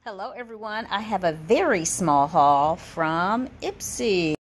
Hello everyone, I have a very small haul from IPSY.